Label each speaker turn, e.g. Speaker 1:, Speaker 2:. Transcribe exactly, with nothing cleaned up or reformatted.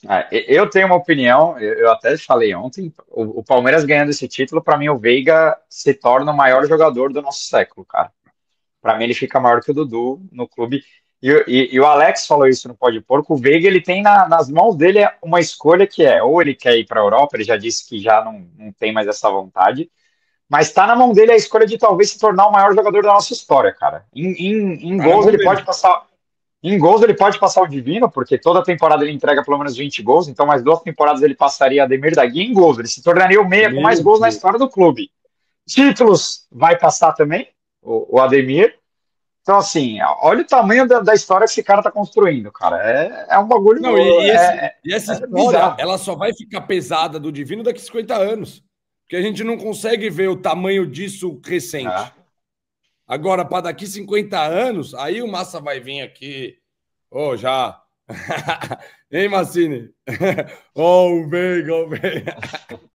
Speaker 1: Ah, e- eu tenho uma opinião, eu eu até falei ontem, o, o Palmeiras ganhando esse título, para mim o Veiga se torna o maior jogador do nosso século, cara. Para mim ele fica maior que o Dudu no clube. E, e- e o Alex falou isso no Pode Porco, o Veiga ele tem na- nas mãos dele uma escolha que é, ou ele quer ir para a Europa, ele já disse que já não, não tem mais essa vontade, mas está na mão dele a escolha de talvez se tornar o maior jogador da nossa história, cara. Em, em, em
Speaker 2: Tá na
Speaker 1: gols
Speaker 2: mão
Speaker 1: ele pode
Speaker 2: dele.
Speaker 1: passar, em gols ele pode passar o Divino, porque toda temporada ele entrega pelo menos vinte gols, então mais duas temporadas ele passaria Ademir da Guia em gols. Ele se tornaria o meia com mais
Speaker 2: Meu
Speaker 1: gols na
Speaker 2: Deus.
Speaker 1: história do clube. Títulos vai passar também, o, o Ademir. Então, assim, olha o tamanho da, da história que esse cara tá construindo, cara. É, é um bagulho.
Speaker 2: Não, e, e esse,
Speaker 1: É,
Speaker 2: e essa
Speaker 1: é, é
Speaker 2: história,
Speaker 1: bizarro.
Speaker 2: ela só vai ficar pesada do Divino daqui a cinquenta anos. Porque a gente não consegue ver o tamanho disso
Speaker 1: É.
Speaker 2: recente. Agora, para daqui cinquenta anos, aí o Massa vai vir aqui. Ô, oh, já. Hein, Massini? Ô, oh, o Veiga, o Veiga.